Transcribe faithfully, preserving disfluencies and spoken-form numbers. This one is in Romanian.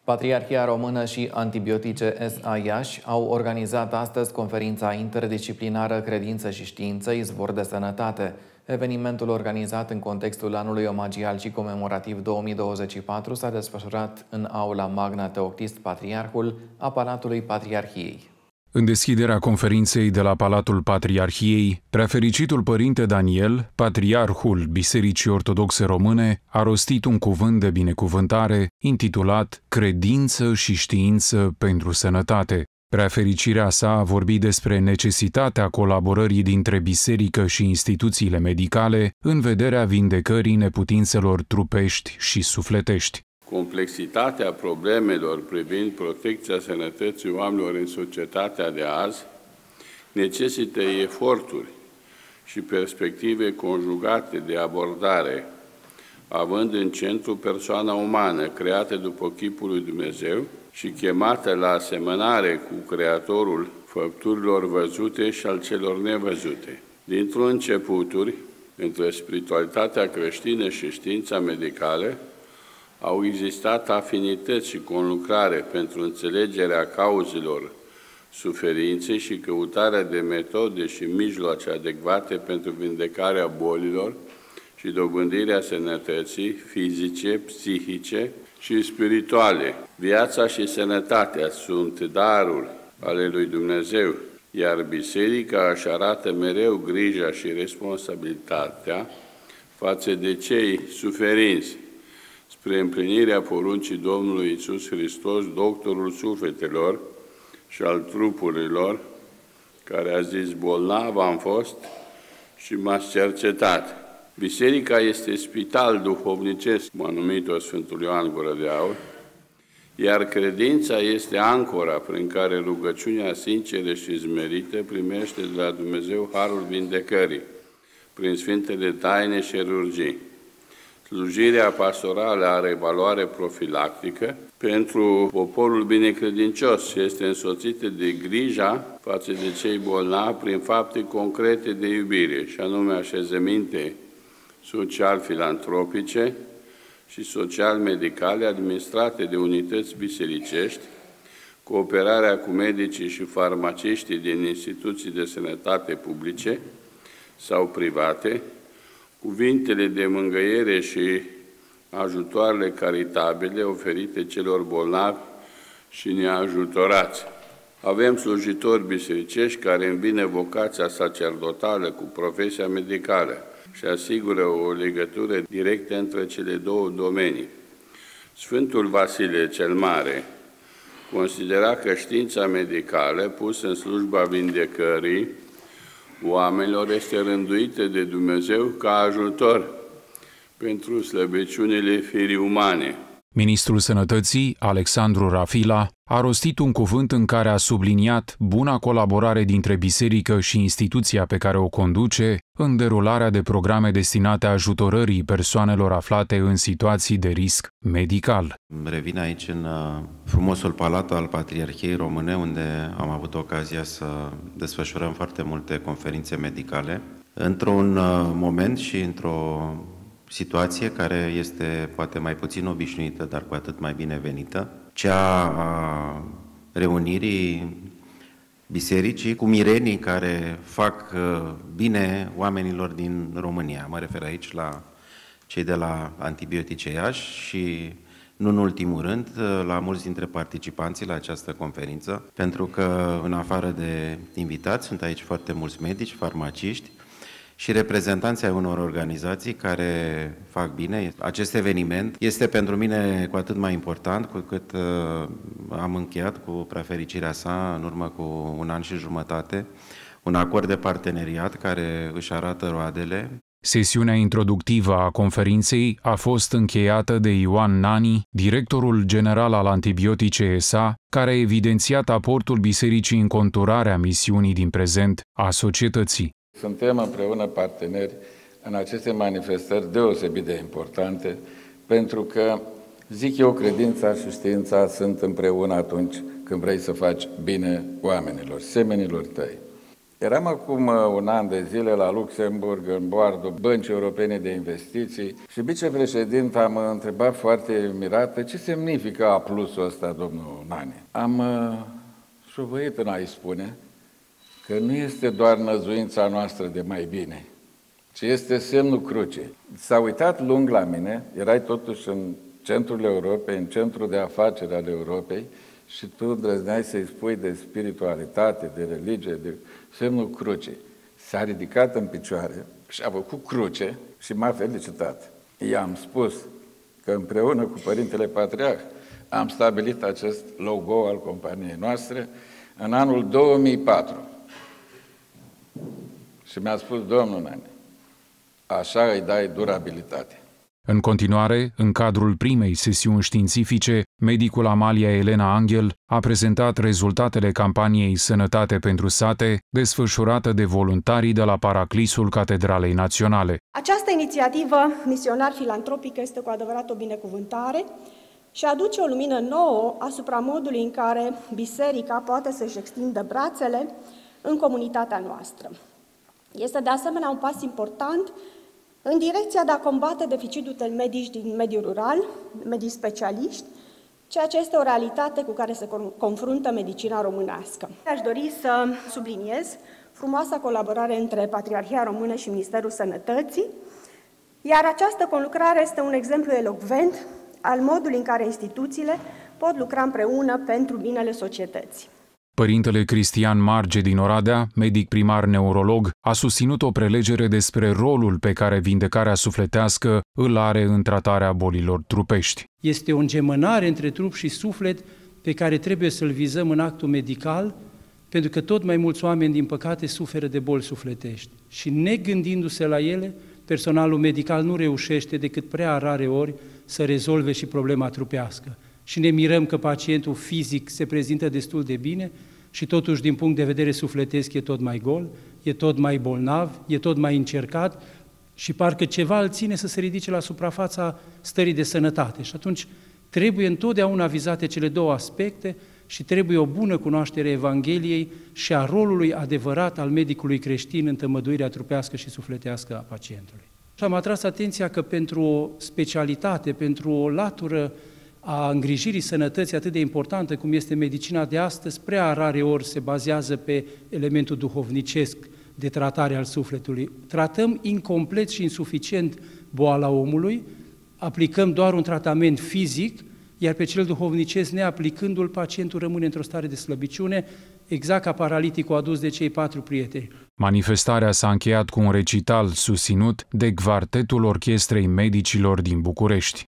Patriarhia Română și Antibiotice S A Iași au organizat astăzi conferința interdisciplinară Credință și Știință, Izvor de Sănătate. Evenimentul organizat în contextul anului omagial și comemorativ două mii douăzeci și patru s-a desfășurat în aula Magna Teoctist Patriarhul a Palatului Patriarhiei. În deschiderea conferinței de la Palatul Patriarhiei, Preafericitul Părinte Daniel, Patriarhul Bisericii Ortodoxe Române, a rostit un cuvânt de binecuvântare intitulat Credință și Știință pentru Sănătate. Preafericirea sa a vorbit despre necesitatea colaborării dintre biserică și instituțiile medicale în vederea vindecării neputințelor trupești și sufletești. Complexitatea problemelor privind protecția sănătății oamenilor în societatea de azi necesită eforturi și perspective conjugate de abordare, având în centru persoana umană creată după chipul lui Dumnezeu și chemată la asemănare cu Creatorul făpturilor văzute și al celor nevăzute. Dintr-un începuturi, între spiritualitatea creștină și știința medicală, au existat afinități și conlucrare pentru înțelegerea cauzelor suferinței și căutarea de metode și mijloace adecvate pentru vindecarea bolilor și dobândirea sănătății fizice, psihice și spirituale. Viața și sănătatea sunt daruri ale lui Dumnezeu, iar Biserica își arată mereu grija și responsabilitatea față de cei suferinți, spre împlinirea poruncii Domnului Iisus Hristos, doctorul sufletelor și al trupurilor, care a zis: bolnav am fost și m-ați cercetat. Biserica este spital duhovnicesc, cum a numit-o Sfântul Ioan Gură de Aur, iar credința este ancora prin care rugăciunea sinceră și zmerită primește de la Dumnezeu harul vindecării, prin sfintele taine și chirurgii. Slujirea pastorală are valoare profilactică pentru poporul binecredincios și este însoțită de grija față de cei bolnavi prin fapte concrete de iubire, și anume așezăminte social-filantropice și social-medicale administrate de unități bisericești, cooperarea cu medicii și farmaciștii din instituții de sănătate publice sau private, cuvintele de mângâiere și ajutoarele caritabile oferite celor bolnavi și neajutorați. Avem slujitori bisericești care îmbină vocația sacerdotală cu profesia medicală și asigură o legătură directă între cele două domenii. Sfântul Vasile cel Mare considera că știința medicală, pusă în slujba vindecării oamenilor, este rânduită de Dumnezeu ca ajutor pentru slăbiciunile firii umane. Ministrul Sănătății, Alexandru Rafila, a rostit un cuvânt în care a subliniat buna colaborare dintre biserică și instituția pe care o conduce în derularea de programe destinate ajutorării persoanelor aflate în situații de risc medical. Revin aici în frumosul palat al Patriarhiei Române, unde am avut ocazia să desfășurăm foarte multe conferințe medicale, într-un moment și într-o situație care este poate mai puțin obișnuită, dar cu atât mai binevenită, cea a reunirii bisericii cu mirenii care fac bine oamenilor din România. Mă refer aici la cei de la Antibiotice Iași și, nu în ultimul rând, la mulți dintre participanții la această conferință, pentru că, în afară de invitați, sunt aici foarte mulți medici, farmaciști și reprezentanții ai unor organizații care fac bine. Acest eveniment este pentru mine cu atât mai important cu cât uh, am încheiat cu Preafericirea sa în urmă cu un an și jumătate un acord de parteneriat care își arată roadele. Sesiunea introductivă a conferinței a fost încheiată de Ioan Nani, directorul general al Antibiotice S A, care a evidențiat aportul bisericii în conturarea misiunii din prezent a societății. Suntem împreună parteneri în aceste manifestări deosebit de importante, pentru că, zic eu, credința și știința sunt împreună atunci când vrei să faci bine oamenilor, semenilor tăi. Eram acum un an de zile la Luxemburg, în bordul Băncii Europene de Investiții și vicepreședinta m-a întrebat foarte mirată ce semnifică A plusul ăsta, domnul Nane. Am uh, șovăit în a-i spune că nu este doar năzuința noastră de mai bine, ci este semnul crucii. S-a uitat lung la mine, erai totuși în centrul Europei, în centrul de afaceri al Europei, și tu îndrăzneai să-i spui de spiritualitate, de religie, de semnul crucii. S-a ridicat în picioare și a făcut cruce și m-a felicitat. I-am spus că împreună cu Părintele Patriarh am stabilit acest logo al companiei noastre în anul două mii patru. Și mi-a spus, domnul Nane, așa îi dai durabilitate. În continuare, în cadrul primei sesiuni științifice, medicul Amalia Elena Angel a prezentat rezultatele campaniei Sănătate pentru sate, desfășurată de voluntarii de la Paraclisul Catedralei Naționale. Această inițiativă misionar-filantropică este cu adevărat o binecuvântare și aduce o lumină nouă asupra modului în care biserica poate să-și extindă brațele în comunitatea noastră. Este de asemenea un pas important în direcția de a combate deficitul de medici din mediul rural, medici specialiști, ceea ce este o realitate cu care se confruntă medicina românească. Aș dori să subliniez frumoasa colaborare între Patriarhia Română și Ministerul Sănătății, iar această conlucrare este un exemplu elocvent al modului în care instituțiile pot lucra împreună pentru binele societății. Părintele Cristian Marge din Oradea, medic primar neurolog, a susținut o prelegere despre rolul pe care vindecarea sufletească îl are în tratarea bolilor trupești. Este o îngemănare între trup și suflet pe care trebuie să-l vizăm în actul medical, pentru că tot mai mulți oameni, din păcate, suferă de boli sufletești. Și negândindu-se la ele, personalul medical nu reușește decât prea rare ori să rezolve și problema trupească. Și ne mirăm că pacientul fizic se prezintă destul de bine și totuși din punct de vedere sufletesc e tot mai gol, e tot mai bolnav, e tot mai încercat și parcă ceva îl ține să se ridice la suprafața stării de sănătate. Și atunci trebuie întotdeauna vizate cele două aspecte și trebuie o bună cunoaștere a Evangheliei și a rolului adevărat al medicului creștin în tămăduirea trupească și sufletească a pacientului. Și am atras atenția că pentru o specialitate, pentru o latură a îngrijirii sănătății atât de importantă cum este medicina de astăzi, prea rare ori se bazează pe elementul duhovnicesc de tratare al sufletului. Tratăm incomplet și insuficient boala omului, aplicăm doar un tratament fizic, iar pe cel duhovnicesc, neaplicându-l, pacientul rămâne într-o stare de slăbiciune, exact ca paraliticul adus de cei patru prieteni. Manifestarea s-a încheiat cu un recital susținut de Quartetul Orchestrei Medicilor din București.